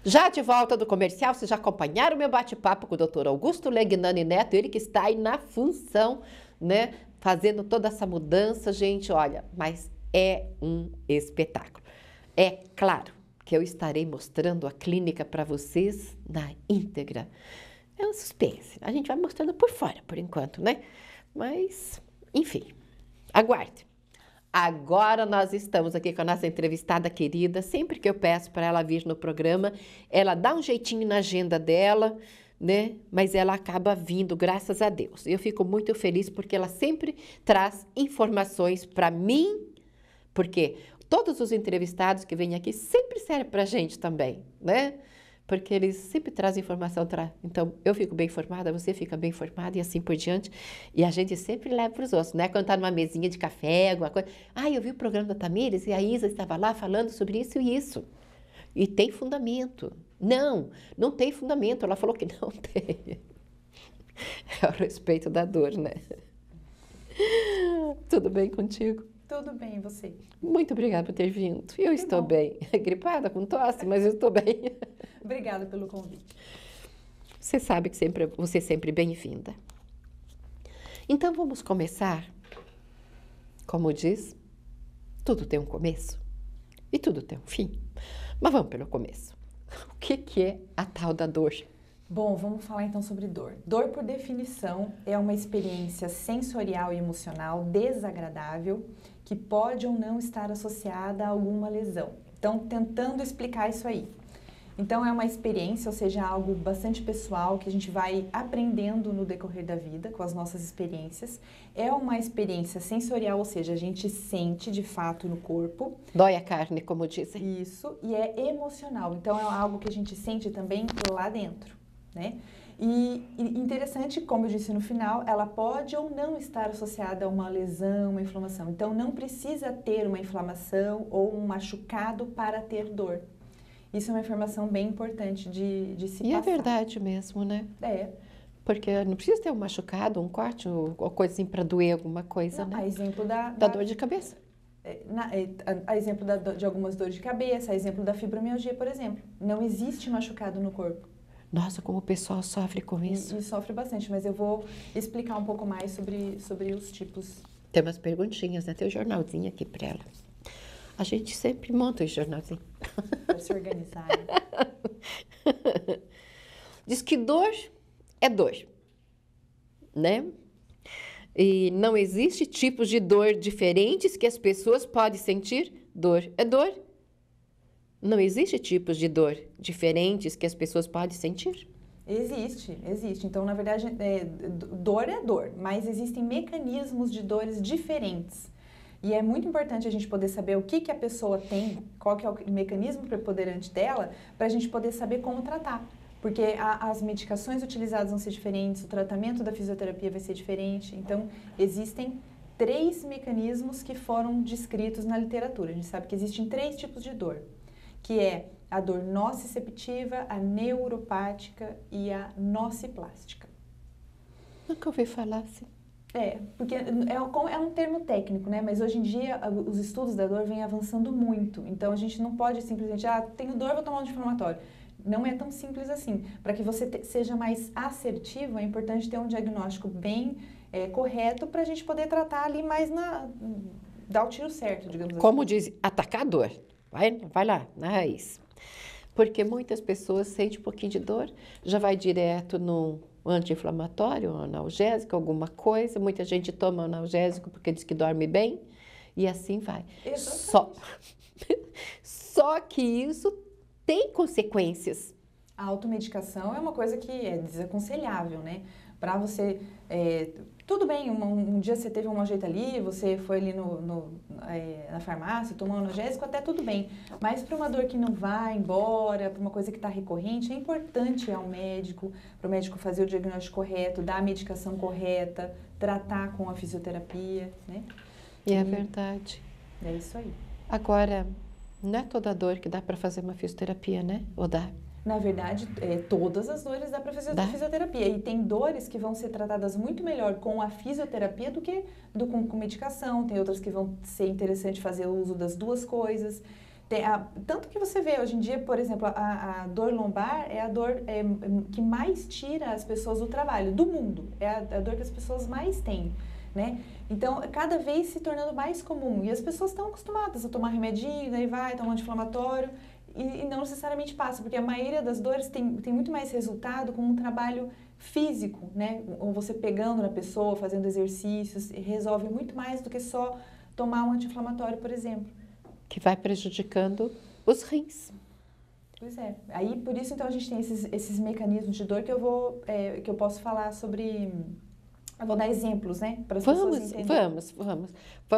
Já de volta do comercial, vocês já acompanharam o meu bate-papo com o Dr. Augusto Legnani Neto, ele que está aí na função, né, fazendo toda essa mudança, gente, olha, mas é um espetáculo. É claro que eu estarei mostrando a clínica para vocês na íntegra. É um suspense, a gente vai mostrando por fora, por enquanto, né? Mas, enfim, aguarde. Agora nós estamos aqui com a nossa entrevistada querida. Sempre que eu peço para ela vir no programa, ela dá um jeitinho na agenda dela, né? Mas ela acaba vindo, graças a Deus. Eu fico muito feliz porque ela sempre traz informações para mim, porque todos os entrevistados que vêm aqui sempre servem para a gente também, né? Porque eles sempre trazem informação. Então, eu fico bem informada, você fica bem informada e assim por diante. E a gente sempre leva para os outros, né? Quando está numa mesinha de café, alguma coisa. Ah, eu vi o programa da Tamires e a Isa estava lá falando sobre isso e isso. E tem fundamento. Não, não tem fundamento. Ela falou que não tem. É a respeito da dor, né? Tudo bem contigo? Tudo bem, e você? Muito obrigada por ter vindo. Eu estou bem. Gripada, com tosse, mas eu estou bem. Obrigada pelo convite. Você sabe que você é sempre bem-vinda. Então vamos começar. Como diz, tudo tem um começo e tudo tem um fim. Mas vamos pelo começo. O que é a tal da dor? Bom, vamos falar então sobre dor. Dor, por definição, é uma experiência sensorial e emocional desagradável que pode ou não estar associada a alguma lesão. Então, tentando explicar isso aí. Então, é uma experiência, ou seja, algo bastante pessoal que a gente vai aprendendo no decorrer da vida com as nossas experiências. É uma experiência sensorial, ou seja, a gente sente de fato no corpo. Dói a carne, como dizem. Isso, e é emocional. Então, é algo que a gente sente também lá dentro, né? E interessante, como eu disse no final, ela pode ou não estar associada a uma lesão, uma inflamação. Então, não precisa ter uma inflamação ou um machucado para ter dor. Isso é uma informação bem importante de se passar. E é verdade mesmo, né? É. Porque não precisa ter um machucado, um corte, ou coisa assim para doer alguma coisa, Não, né? a exemplo da dor de cabeça. A exemplo de algumas dores de cabeça, a exemplo da fibromialgia, por exemplo. Não existe machucado no corpo. Nossa, como o pessoal sofre com isso. E sofre bastante, mas eu vou explicar um pouco mais sobre os tipos. Tem umas perguntinhas, né? Tem um jornalzinho aqui para ela. A gente sempre monta esse jornalzinho. Para se organizar. Diz que dor é dor, né? E não existe tipos de dor diferentes que as pessoas podem sentir. Dor é dor. Não existe tipos de dor diferentes que as pessoas podem sentir? Existe. Então, na verdade, dor é dor, mas existem mecanismos de dores diferentes. E é muito importante a gente poder saber o que a pessoa tem, qual que é o mecanismo preponderante dela, para a gente poder saber como tratar. Porque as medicações utilizadas vão ser diferentes, o tratamento da fisioterapia vai ser diferente. Então, existem 3 mecanismos que foram descritos na literatura. A gente sabe que existem 3 tipos de dor, que é a dor nociceptiva, a neuropática e a nociplástica. Nunca ouvi falar assim. Porque é um termo técnico, né? Mas hoje em dia os estudos da dor vêm avançando muito. Então a gente não pode simplesmente, tenho dor, vou tomar um anti-inflamatório. Não é tão simples assim. Para que você seja mais assertivo, é importante ter um diagnóstico bem correto para a gente poder tratar ali mais dar o tiro certo, digamos assim. Como diz, atacar a dor. Vai lá, na raiz. Porque muitas pessoas sentem um pouquinho de dor, já vai direto no anti-inflamatório, analgésico, alguma coisa. Muita gente toma analgésico porque diz que dorme bem e assim vai. Só que isso tem consequências. A automedicação é uma coisa que é desaconselhável, né? Para você... tudo bem, um dia você teve um mau jeito ali, você foi ali na farmácia, tomou um analgésico, até tudo bem. Mas para uma dor que não vai embora, para uma coisa que está recorrente, é importante ir ao médico, para o médico fazer o diagnóstico correto, dar a medicação correta, tratar com a fisioterapia, né? E é verdade. É isso aí. Agora, não é toda dor que dá para fazer uma fisioterapia, né? Ou dá? Na verdade, todas as dores dá para fazer fisioterapia. E tem dores que vão ser tratadas muito melhor com a fisioterapia do que com medicação. Tem outras que vão ser interessante fazer o uso das duas coisas. Tanto que você vê hoje em dia, por exemplo, a dor lombar é a dor que mais tira as pessoas do trabalho, do mundo. É a dor que as pessoas mais têm, né? Então, cada vez se tornando mais comum. E as pessoas estão acostumadas a tomar remedinho, daí vai, toma um anti-inflamatório, e não necessariamente passa, porque a maioria das dores tem muito mais resultado com um trabalho físico, né? Ou você pegando na pessoa, fazendo exercícios, resolve muito mais do que só tomar um anti-inflamatório, por exemplo. Que vai prejudicando os rins. Pois é. Aí, por isso, então, a gente tem esses mecanismos de dor que eu posso falar sobre... Eu vou dar exemplos, né? Para as pessoas entenderem. Vamos.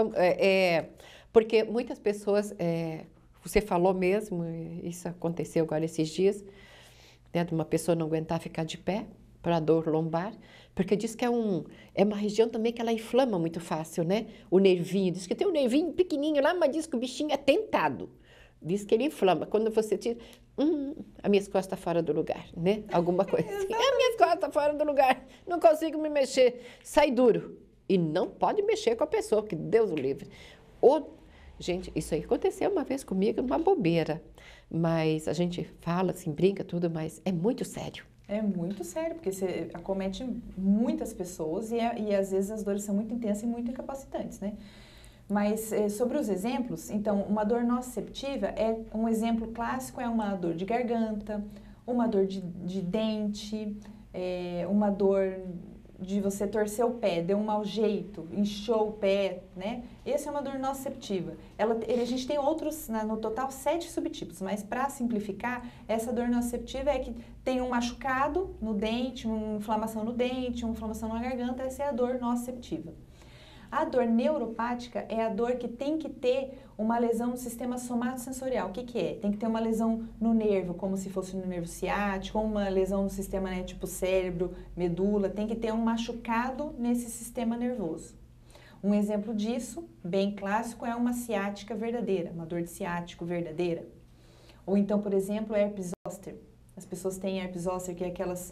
Porque muitas pessoas... você falou mesmo, isso aconteceu agora esses dias, né, de uma pessoa não aguentar ficar de pé para dor lombar, porque diz que é uma região também que ela inflama muito fácil, né? O nervinho, diz que tem um nervinho pequenininho lá, mas diz que o bichinho é tentado. Diz que ele inflama. Quando você tira, a minha costas está fora do lugar, né? Alguma coisa assim. A minha costas está fora do lugar, não consigo me mexer. Sai duro. E não pode mexer com a pessoa, que Deus o livre. Gente, isso aí aconteceu uma vez comigo, uma bobeira. Mas a gente fala, assim, brinca, tudo, mas é muito sério. É muito sério, porque você acomete muitas pessoas e às vezes as dores são muito intensas e muito incapacitantes, né? Mas sobre os exemplos, então, uma dor nociceptiva um exemplo clássico é uma dor de garganta, uma dor de dente, uma dor de você torcer o pé, deu um mau jeito, inchou o pé, né? Essa é uma dor nociceptiva. A gente tem outros, no total, 7 subtipos, mas para simplificar, essa dor nociceptiva é que tem um machucado no dente, uma inflamação no dente, uma inflamação na garganta, essa é a dor nociceptiva. A dor neuropática é a dor que tem que ter uma lesão no sistema somatosensorial. O que é? Tem que ter uma lesão no nervo, como se fosse no nervo ciático, ou uma lesão no sistema, né, tipo cérebro, medula. Tem que ter um machucado nesse sistema nervoso. Um exemplo disso, bem clássico, é uma ciática verdadeira, uma dor de ciático verdadeira. Ou então, por exemplo, herpes zoster. As pessoas têm herpes zoster, que é aquelas...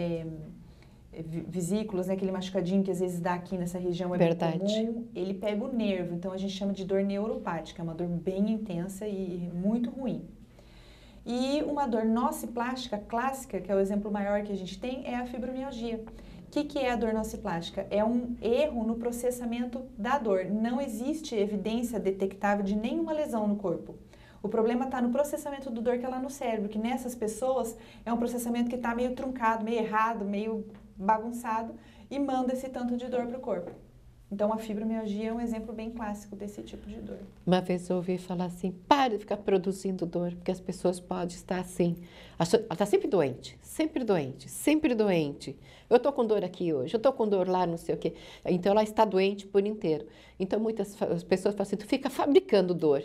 vesículas, né, aquele machucadinho que às vezes dá aqui nessa região, é bem comum, ele pega o nervo, então a gente chama de dor neuropática, é uma dor bem intensa e muito ruim. E uma dor nociplástica clássica, que é o exemplo maior que a gente tem, é a fibromialgia. O que é a dor nociplástica? É um erro no processamento da dor, não existe evidência detectável de nenhuma lesão no corpo. O problema está no processamento do dor que é lá no cérebro, que nessas pessoas é um processamento que está meio truncado, meio errado, meio bagunçado e manda esse tanto de dor para o corpo. Então, a fibromialgia é um exemplo bem clássico desse tipo de dor. Uma vez eu ouvi falar assim, para de ficar produzindo dor, porque as pessoas podem estar assim, ela está sempre doente, sempre doente, sempre doente. Eu estou com dor aqui hoje, eu estou com dor lá, não sei o quê. Então, ela está doente por inteiro. Então, muitas pessoas falam assim, tu fica fabricando dor.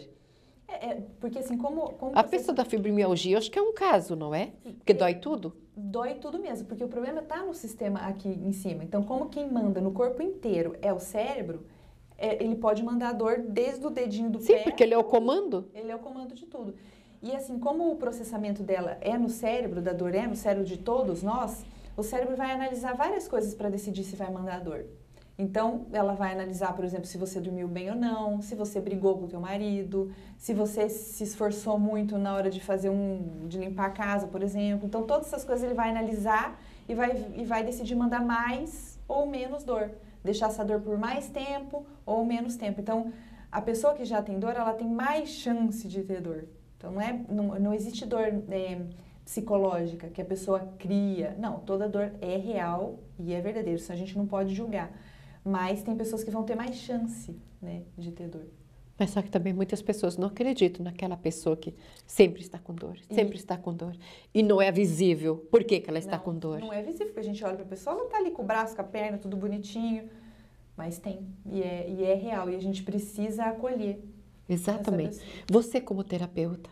Porque assim, como a pessoa da fibromialgia, eu acho que é um caso, não é? Porque dói tudo? Dói tudo mesmo, porque o problema está no sistema aqui em cima. Então, como quem manda no corpo inteiro é o cérebro, ele pode mandar dor desde o dedinho do pé. Sim, porque ele é o comando. Ele é o comando de tudo. E assim, como o processamento dela é no cérebro, da dor é no cérebro de todos nós, o cérebro vai analisar várias coisas para decidir se vai mandar dor. Então, ela vai analisar, por exemplo, se você dormiu bem ou não, se você brigou com o teu marido, se você se esforçou muito na hora de de limpar a casa, por exemplo. Então, todas essas coisas ele vai analisar e vai decidir mandar mais ou menos dor. Deixar essa dor por mais tempo ou menos tempo. Então, a pessoa que já tem dor, ela tem mais chance de ter dor. Então, não existe dor psicológica que a pessoa cria. Não, toda dor é real e é verdadeira. Isso a gente não pode julgar. Mas tem pessoas que vão ter mais chance, né, de ter dor. Mas só que também muitas pessoas não acreditam naquela pessoa que sempre está com dor, sempre está com dor. E não é visível. Por que ela está com dor? Não é visível, porque a gente olha para a pessoa, ela está ali com o braço, com a perna, tudo bonitinho. Mas tem, e é real, e a gente precisa acolher. Exatamente. Você como terapeuta,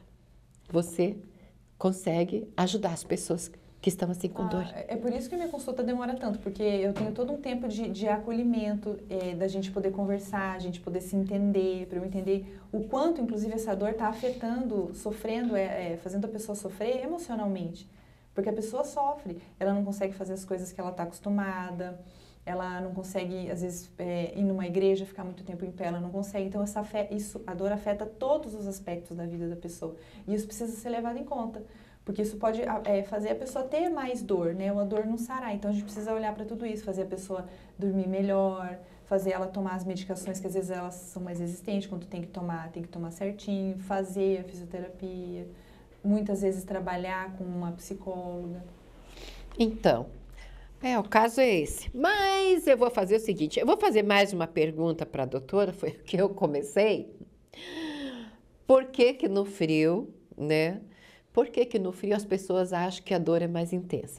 você consegue ajudar as pessoas que estão assim com dor. É por isso que a minha consulta demora tanto, porque eu tenho todo um tempo de acolhimento, da gente poder conversar, a gente poder se entender, para eu entender o quanto, inclusive, essa dor está afetando, sofrendo, fazendo a pessoa sofrer emocionalmente. Porque a pessoa sofre, ela não consegue fazer as coisas que ela está acostumada, ela não consegue, às vezes, ir numa igreja, ficar muito tempo em pé, ela não consegue. Então, a dor afeta todos os aspectos da vida da pessoa. E isso precisa ser levado em conta, porque isso pode fazer a pessoa ter mais dor, né? Ou a dor não sarar. Então, a gente precisa olhar para tudo isso, fazer a pessoa dormir melhor, fazer ela tomar as medicações, que às vezes elas são mais resistentes, quando tem que tomar certinho, fazer a fisioterapia, muitas vezes trabalhar com uma psicóloga. Então, o caso é esse. Mas eu vou fazer o seguinte, eu vou fazer mais uma pergunta para a doutora, foi o que eu comecei. Por que que no frio, né? Por que que no frio as pessoas acham que a dor é mais intensa?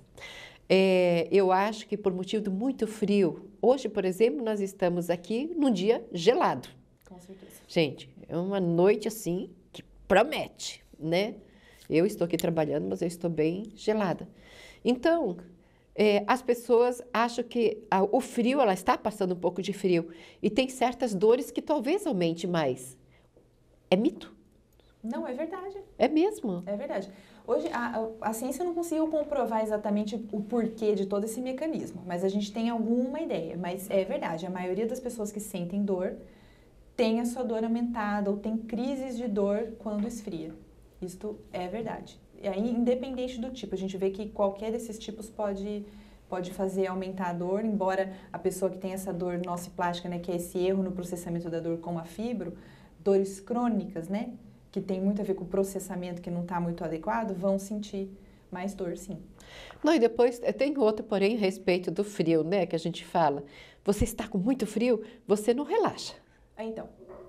Eu acho que por motivo de muito frio, hoje, por exemplo, nós estamos aqui num dia gelado. Com certeza. Gente, é uma noite assim que promete, né? Eu estou aqui trabalhando, mas eu estou bem gelada. Então, as pessoas acham que o frio, ela está passando um pouco de frio e tem certas dores que talvez aumente mais. É mito? Não, é verdade. É mesmo? É verdade. Hoje, a ciência não conseguiu comprovar exatamente o porquê de todo esse mecanismo, mas a gente tem alguma ideia. Mas é verdade, a maioria das pessoas que sentem dor tem a sua dor aumentada ou tem crises de dor quando esfria. Isto é verdade. E aí, independente do tipo, a gente vê que qualquer desses tipos pode fazer aumentar a dor, embora a pessoa que tem essa dor nociplástica, né, que é esse erro no processamento da dor como a fibro, dores crônicas, né, que tem muito a ver com o processamento que não está muito adequado, vão sentir mais dor, sim. Não, e depois tem outro, porém, a respeito do frio, né, que a gente fala. Você está com muito frio, você não relaxa. Então.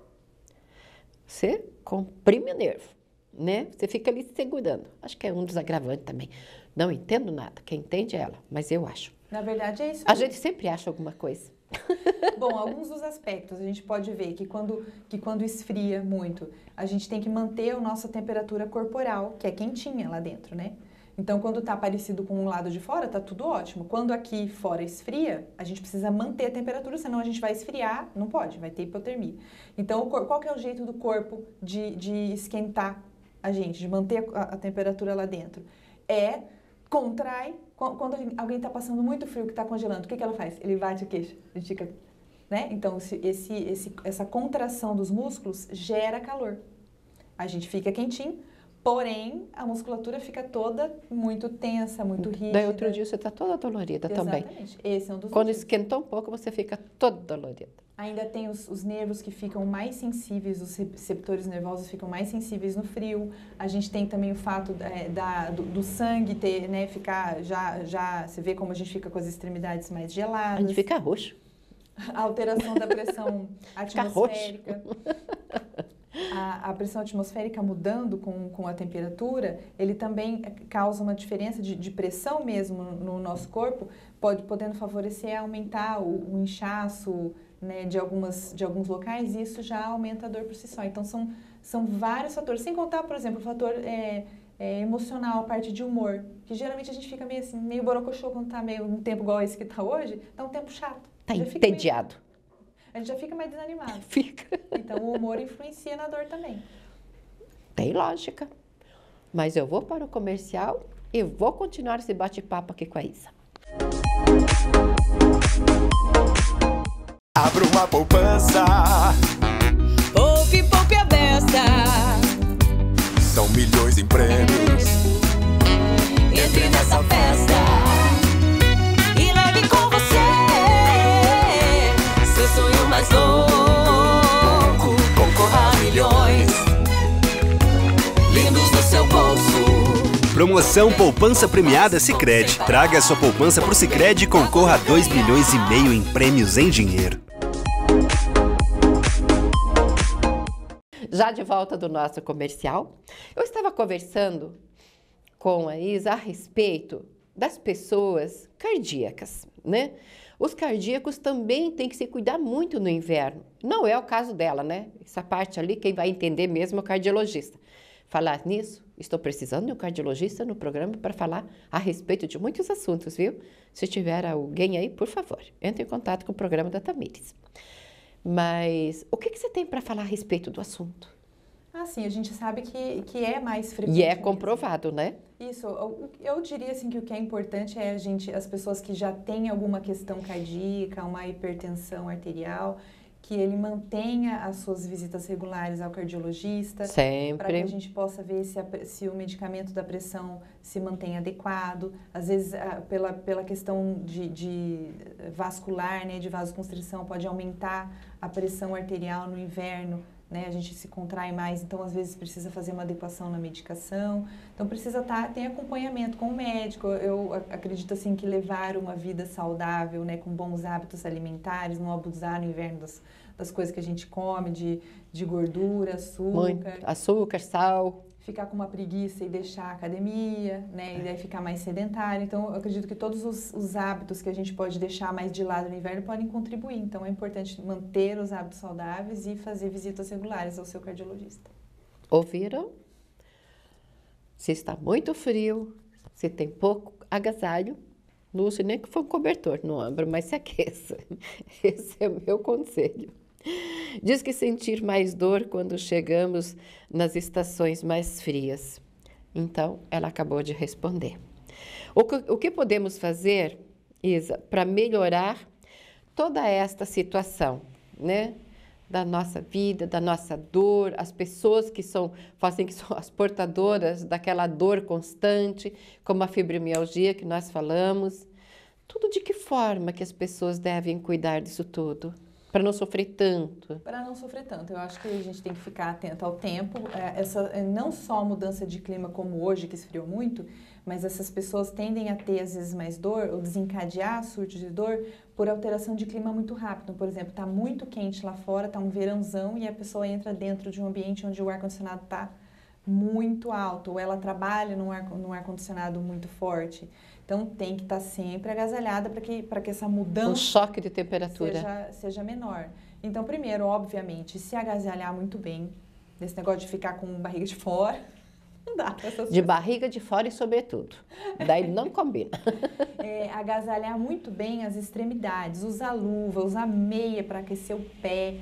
Você comprime o nervo, né? Você fica ali se segurando. Acho que é um dos agravantes também. Não entendo nada, quem entende é ela, mas eu acho. Na verdade é isso. A gente sempre acha alguma coisa. Bom, alguns dos aspectos a gente pode ver que quando esfria muito, a gente tem que manter a nossa temperatura corporal, que é quentinha lá dentro, né? Então, quando tá parecido com o lado de fora, tá tudo ótimo. Quando aqui fora esfria, a gente precisa manter a temperatura, senão a gente vai esfriar, não pode, vai ter hipotermia. Então, qual que é o jeito do corpo de esquentar a gente, de manter a temperatura lá dentro? Contrai. Quando alguém está passando muito frio, que está congelando, o que ela faz? Ele bate o queixo, a gente fica, né? Então, essa contração dos músculos gera calor. A gente fica quentinho, porém, a musculatura fica toda muito tensa, muito rígida. Daí outro dia você está toda dolorida também. Exatamente. Esse é um dos Quando motivos. esquentou um pouco, você fica toda dolorida. Ainda tem os nervos que ficam mais sensíveis, os receptores nervosos ficam mais sensíveis no frio. A gente tem também o fato do sangue ter, né, ficar já você vê como a gente fica com as extremidades mais geladas. A gente fica roxo. A alteração da pressão atmosférica. A pressão atmosférica mudando com a temperatura, ele também causa uma diferença de pressão mesmo no nosso corpo, podendo favorecer aumentar o inchaço, né, de alguns locais, e isso já aumenta a dor por si só. Então, são vários fatores. Sem contar, por exemplo, o fator emocional, a parte de humor, que geralmente a gente fica meio assim, meio borocochô quando tá meio um tempo igual esse que tá hoje, tá um tempo chato. Tá entediado. A gente já fica mais desanimado. Fica. Então, o humor influencia na dor também. Tem lógica. Mas eu vou para o comercial e vou continuar esse bate-papo aqui com a Isa. Abra uma poupança. Poupe, poupe a beça. São milhões em prêmios. Entre nessa festa e leve com você seu sonho mais louco. Concorra a milhões lindos no seu bolso. Promoção Poupança Premiada Sicredi. Traga a sua poupança pro Sicredi e concorra a 2,5 milhões em prêmios em dinheiro. Já de volta do nosso comercial, eu estava conversando com a Isa a respeito das pessoas cardíacas, né? Os cardíacos também têm que se cuidar muito no inverno. Não é o caso dela, né? Essa parte ali, quem vai entender mesmo é o cardiologista. Falar nisso, estou precisando de um cardiologista no programa para falar a respeito de muitos assuntos, viu? Se tiver alguém aí, por favor, entre em contato com o programa da Tamires. Mas o que você tem para falar a respeito do assunto? Sim, a gente sabe que é mais frequente E é mesmo. comprovado, né? Isso, eu diria assim que o que é importante é as pessoas que já têm alguma questão cardíaca, uma hipertensão arterial, que ele mantenha as suas visitas regulares ao cardiologista, para que Sempre. a gente possa ver se o medicamento da pressão se mantém adequado. Às vezes, pela questão de vascular, né, de vasoconstrição, pode aumentar a pressão arterial no inverno, né? A gente se contrai mais, então às vezes precisa fazer uma adequação na medicação. Então precisa ter acompanhamento com o médico. Eu acredito assim que levar uma vida saudável, né, com bons hábitos alimentares, não abusar no inverno das coisas que a gente come, de gordura, açúcar. Muito açúcar, sal. Ficar com uma preguiça e deixar a academia, né? E daí ficar mais sedentário. Então, eu acredito que todos os hábitos que a gente pode deixar mais de lado no inverno podem contribuir. Então, é importante manter os hábitos saudáveis e fazer visitas regulares ao seu cardiologista. Ouviram? Se está muito frio, se tem pouco agasalho, não use nem que for um cobertor no ombro, mas se aqueça. Esse é o meu conselho. Diz que sentir mais dor quando chegamos nas estações mais frias. Então, ela acabou de responder. O que podemos fazer, Isa, para melhorar toda esta situação, né? Da nossa vida, da nossa dor, as pessoas que são as portadoras daquela dor constante, como a fibromialgia que nós falamos. Tudo de que forma que as pessoas devem cuidar disso tudo? Para não sofrer tanto. Para não sofrer tanto. Eu acho que a gente tem que ficar atento ao tempo. Não só a mudança de clima como hoje, que esfriou muito, mas essas pessoas tendem a ter, às vezes, mais dor ou desencadear surtos de dor por alteração de clima muito rápido. Por exemplo, está muito quente lá fora, está um verãozão e a pessoa entra dentro de um ambiente onde o ar-condicionado está muito alto, ou ela trabalha num ar-condicionado muito forte. Então, tem que estar sempre agasalhada para que essa mudança... Um choque de temperatura. Seja menor. Então, primeiro, obviamente, se agasalhar muito bem, desse negócio de ficar com barriga de fora, não dá. De barriga de fora e sobretudo. Daí não combina. Agasalhar muito bem as extremidades, usar luva, usar meia para aquecer o pé,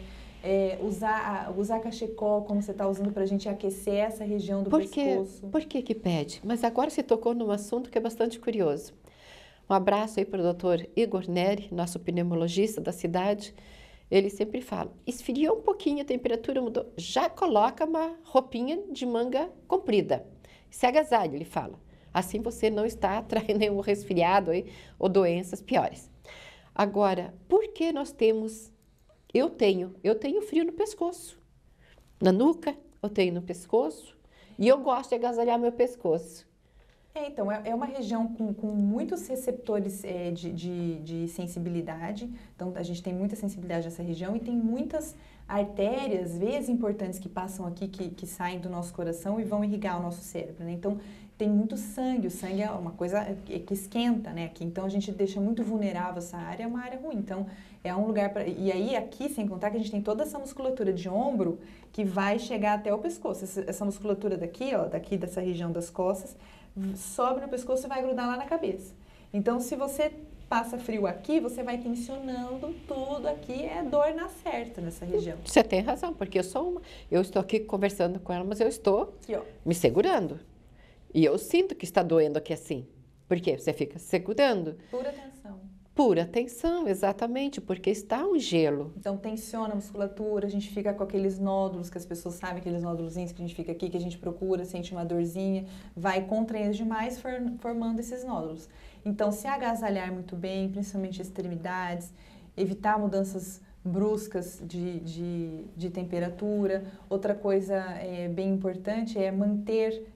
usar cachecol, como você está usando, para a gente aquecer essa região do pescoço. Por que pede? Mas agora você tocou num assunto que é bastante curioso. Um abraço aí para o doutor Igor Neri, nosso pneumologista da cidade. Ele sempre fala, esfriou um pouquinho, a temperatura mudou, já coloca uma roupinha de manga comprida. Se agasalha, ele fala. Assim você não está atraindo nenhum resfriado aí, ou doenças piores. Agora, por que nós temos... Eu tenho frio no pescoço, na nuca, eu tenho no pescoço, e eu gosto de agasalhar meu pescoço. Então, é uma região com muitos receptores de sensibilidade, então a gente tem muita sensibilidade nessa região e tem muitas artérias, veias importantes que passam aqui, que saem do nosso coração e vão irrigar o nosso cérebro, né? Então, tem muito sangue, o sangue é uma coisa que esquenta, né? Aqui, então, a gente deixa muito vulnerável essa área, é uma área ruim, então é um lugar para... E aí, aqui, sem contar que a gente tem toda essa musculatura de ombro que vai chegar até o pescoço, essa musculatura daqui, ó, daqui dessa região das costas, sobe no pescoço e vai grudar lá na cabeça. Então, se você passa frio aqui, você vai tensionando tudo aqui, é dor na certa nessa região. Você tem razão, porque eu estou aqui conversando com ela, mas eu estou aqui, ó, me segurando. E eu sinto que está doendo aqui assim. Por quê? Você fica segurando. Pura tensão. Pura tensão, exatamente, porque está um gelo. Então, tensiona a musculatura, a gente fica com aqueles nódulos que as pessoas sabem, aqueles nódulozinhos que a gente fica aqui, que a gente procura, sente uma dorzinha, vai contraindo demais, formando esses nódulos. Então, se agasalhar muito bem, principalmente extremidades, evitar mudanças bruscas de temperatura. Outra coisa bem importante é manter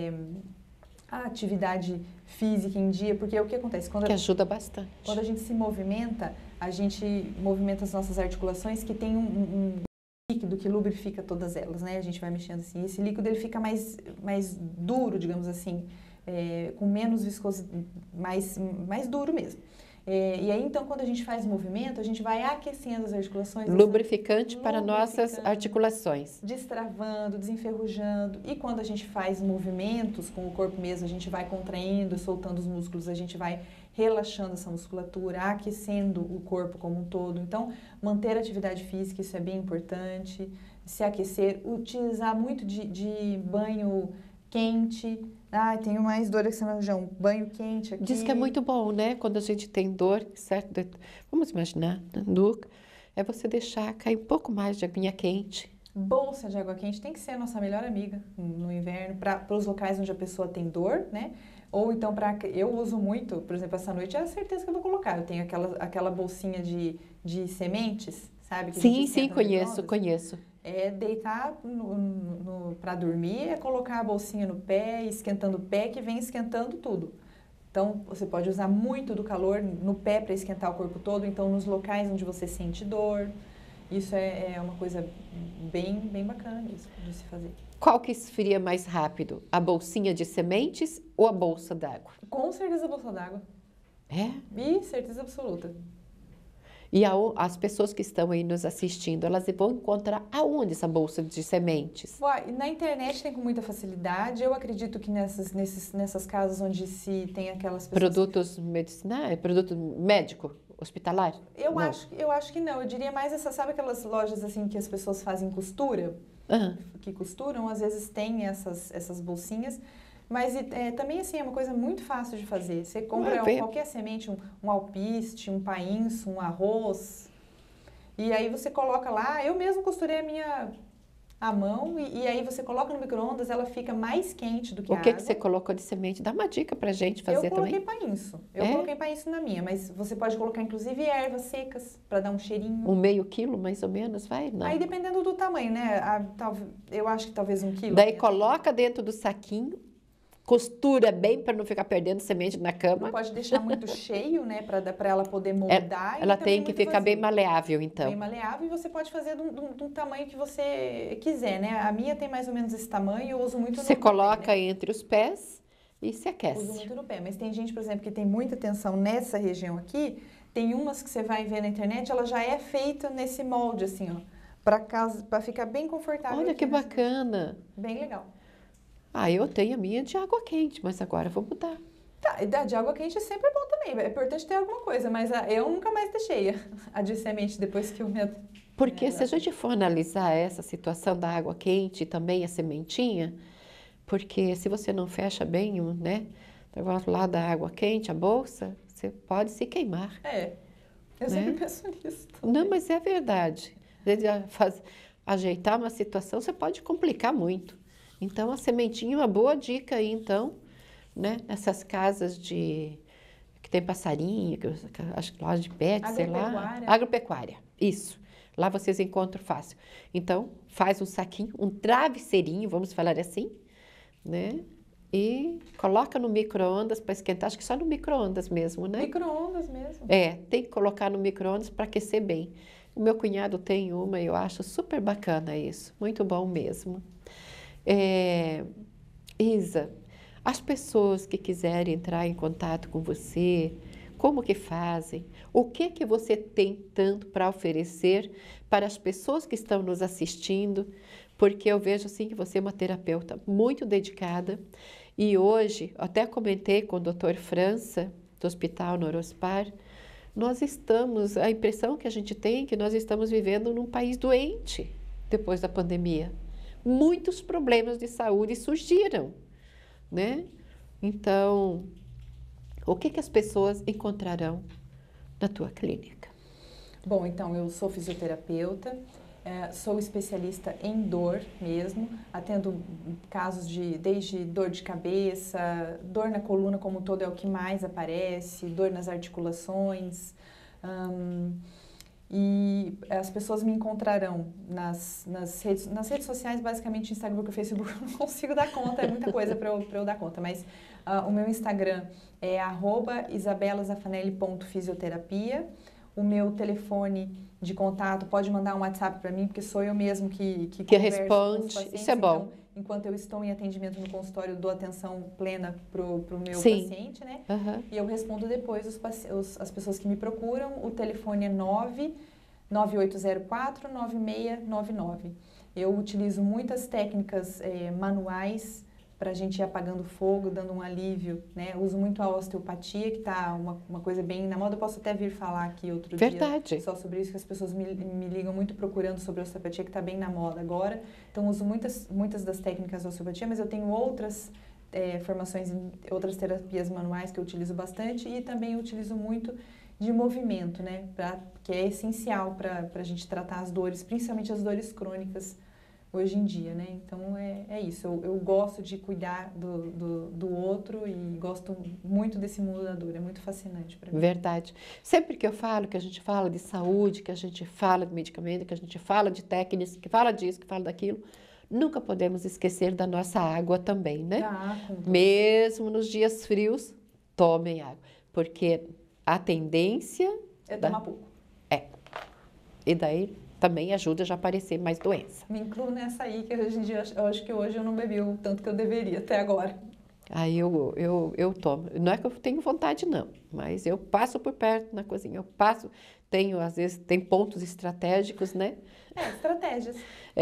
a atividade física em dia, porque o que acontece? Que ajuda bastante. Quando a gente se movimenta, a gente movimenta as nossas articulações, que tem um líquido que lubrifica todas elas, né? A gente vai mexendo assim, esse líquido ele fica mais duro, digamos assim, com menos viscosidade, mais duro mesmo. E aí, então, quando a gente faz movimento, a gente vai aquecendo as articulações. Lubrificante para nossas articulações. Destravando, desenferrujando. E quando a gente faz movimentos com o corpo mesmo, a gente vai contraindo, soltando os músculos, a gente vai relaxando essa musculatura, aquecendo o corpo como um todo. Então, manter a atividade física, isso é bem importante. se aquecer, utilizar muito de banho quente. Ah, tenho mais dor aqui na região, banho quente aqui. Diz que é muito bom, né? Quando a gente tem dor, certo? Vamos imaginar, né? Nuca, é você deixar cair um pouco mais de aguinha quente. Bolsa de água quente tem que ser a nossa melhor amiga no inverno, para os locais onde a pessoa tem dor, né? Ou então, eu uso muito, por exemplo, essa noite, é a certeza que eu vou colocar. Eu tenho aquela bolsinha de sementes, sabe? Que a gente Sim, esquenta no micro-ondas. conheço. É deitar para dormir, é colocar a bolsinha no pé, esquentando o pé, que vem esquentando tudo. Então, você pode usar muito do calor no pé para esquentar o corpo todo, então nos locais onde você sente dor. Isso é uma coisa bem bacana de se fazer. Qual que esfria mais rápido? A bolsinha de sementes ou a bolsa d'água? Com certeza a bolsa d'água. É? E certeza absoluta. E as pessoas que estão aí nos assistindo, elas vão encontrar aonde essa bolsa de sementes? Na internet tem com muita facilidade. Eu acredito que nessas casas onde se tem aquelas pessoas... Produtos medicinais? Produto médico? Hospitalar? Eu acho que não. Eu diria mais sabe aquelas lojas assim que as pessoas fazem costura? Uhum. Que costuram, às vezes tem essas bolsinhas. Mas também, assim, é uma coisa muito fácil de fazer. Você compra qualquer semente, um alpiste, um painço, um arroz. E aí você coloca lá. Eu mesmo costurei a mão e aí você coloca no micro-ondas, ela fica mais quente do que a água. O que você colocou de semente? Dá uma dica pra gente fazer também. Eu coloquei painço. Eu coloquei painço na minha, mas você pode colocar, inclusive, ervas secas para dar um cheirinho. Um meio quilo, mais ou menos, vai? Não. Aí, dependendo do tamanho, né? Eu acho que talvez 1 quilo. Daí coloca dentro do saquinho, costura bem para não ficar perdendo semente na cama. Não pode deixar muito cheio, né? Para ela poder moldar. Ela tem que ficar bem maleável, então. Bem maleável, e você pode fazer do tamanho que você quiser, né? A minha tem mais ou menos esse tamanho, eu uso muito no Você coloca pé, né? entre os pés e se aquece. Uso muito no pé, mas tem gente, por exemplo, que tem muita tensão nessa região aqui. Tem umas que você vai ver na internet, ela já é feita nesse molde, assim, ó. Para ficar bem confortável. Olha aqui que bacana. Bem legal. Ah, eu tenho a minha de água quente, mas agora eu vou mudar. Tá, de água quente é sempre bom também. É importante ter alguma coisa, mas eu nunca mais deixei a de semente depois que eu me... Porque se a gente for analisar essa situação da água quente e também a sementinha, porque se você não fecha bem, né, o negócio lá da água quente, a bolsa, você pode se queimar. Eu sempre penso nisso também. Não, mas é verdade. Ajeitar uma situação, você pode complicar muito. Então, a sementinha é uma boa dica aí, então, né? Nessas casas que tem passarinho, acho que loja de pet, sei lá. Agropecuária, isso. Lá vocês encontram fácil. Então, faz um saquinho, um travesseirinho, vamos falar assim, né? E coloca no micro-ondas para esquentar, acho que só no micro-ondas mesmo, né? Micro-ondas mesmo. Tem que colocar no micro-ondas para aquecer bem. O meu cunhado tem uma e eu acho super bacana isso, muito bom mesmo. Isa, as pessoas que quiserem entrar em contato com você, como que fazem? O que você tem tanto para oferecer para as pessoas que estão nos assistindo? Porque eu vejo assim que você é uma terapeuta muito dedicada e hoje, até comentei com o Dr. França, do Hospital Norospar, a impressão que a gente tem é que nós estamos vivendo num país doente depois da pandemia. Muitos problemas de saúde surgiram, né? Então, o que as pessoas encontrarão na tua clínica? Bom, então, eu sou fisioterapeuta, sou especialista em dor mesmo, atendo casos desde dor de cabeça, dor na coluna como um todo é o que mais aparece, dor nas articulações, e as pessoas me encontrarão nas redes sociais, basicamente Instagram, porque o Facebook eu não consigo dar conta, é muita coisa para eu dar conta, mas o meu Instagram é @isabelazafanelli.fisioterapia. O meu telefone de contato pode mandar um WhatsApp para mim, porque sou eu mesmo que responde. Isso é bom. Então, enquanto eu estou em atendimento no consultório, eu dou atenção plena pro meu Sim. paciente, né? Uhum. E eu respondo depois as pessoas que me procuram. O telefone é 99804-9699. Eu utilizo muitas técnicas manuais para a gente ir apagando fogo, dando um alívio, né? Eu uso muito a osteopatia, que está uma coisa bem na moda. Eu posso até vir falar aqui outro dia só sobre isso, que as pessoas me ligam muito procurando sobre a osteopatia, que está bem na moda agora. Então, uso muitas das técnicas da osteopatia, mas eu tenho outras formações em outras terapias manuais que eu utilizo bastante e também eu utilizo muito de movimento, né? Que é essencial para a gente tratar as dores, principalmente as dores crônicas, hoje em dia, né? Então, é isso. Eu gosto de cuidar do outro e gosto muito desse mundo da dor. É muito fascinante para mim. Verdade. Sempre que eu falo, que a gente fala de saúde, que a gente fala de medicamento, que a gente fala de técnicas, que fala disso, que fala daquilo, nunca podemos esquecer da nossa água também, né? Mesmo nos dias frios, tomem água. Porque a tendência... é tomar pouco. E daí... também ajuda a já aparecer mais doença. Me incluo nessa aí, que hoje em dia, eu acho que hoje eu não bebi o tanto que eu deveria até agora. Aí eu tomo. Não é que eu tenho vontade, não, mas eu passo por perto na cozinha. Eu passo, às vezes, tem pontos estratégicos, né? Estratégias.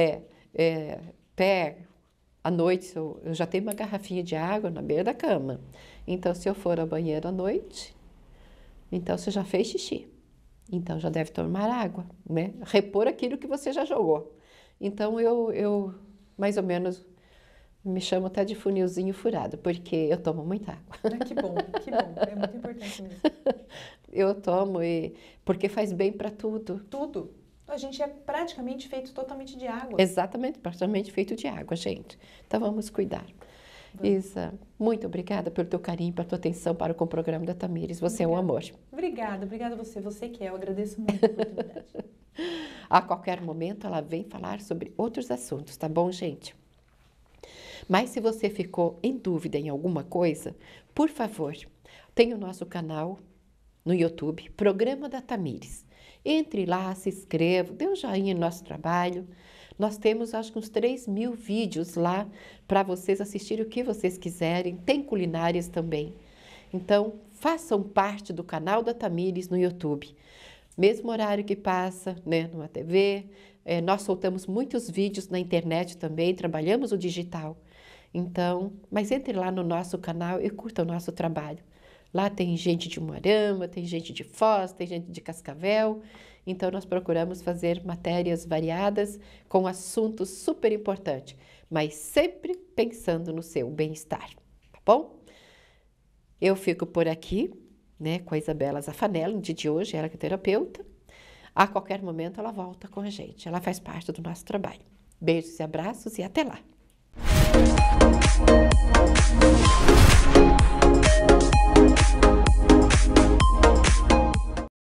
Até à noite, eu já tenho uma garrafinha de água na beira da cama. Então, se eu for ao banheiro à noite, então você já fez xixi. Então, já deve tomar água, né? Repor aquilo que você já jogou. Então, eu mais ou menos, me chamo até de funilzinho furado, porque eu tomo muita água. Que bom, que bom. É muito importante mesmo. Eu tomo, porque faz bem para tudo. Tudo. A gente é praticamente feito totalmente de água. Exatamente, praticamente feito de água, gente. Então, vamos cuidar. Isa, muito obrigada pelo teu carinho, pela tua atenção para com o programa da Tamires. Você é um amor. Obrigada a você. Você que é. Eu agradeço muito a oportunidade. A qualquer momento ela vem falar sobre outros assuntos, tá bom, gente? Mas se você ficou em dúvida em alguma coisa, por favor, tem o nosso canal no YouTube, Programa da Tamires. Entre lá, se inscreva, dê um joinha no nosso trabalho. Nós temos, acho que uns 3.000 vídeos lá para vocês assistirem o que vocês quiserem. Tem culinárias também. Então, façam parte do canal da Tamires no YouTube. Mesmo horário que passa, né, numa TV. Nós soltamos muitos vídeos na internet também, trabalhamos o digital. Então, mas entre lá no nosso canal e curta o nosso trabalho. Lá tem gente de Umuarama, tem gente de Foz, tem gente de Cascavel. Então, nós procuramos fazer matérias variadas com assuntos super importantes, mas sempre pensando no seu bem-estar, tá bom? Eu fico por aqui, né, com a Isabela Zaffanello, no dia de hoje, ela que é terapeuta. A qualquer momento ela volta com a gente, ela faz parte do nosso trabalho. Beijos e abraços e até lá!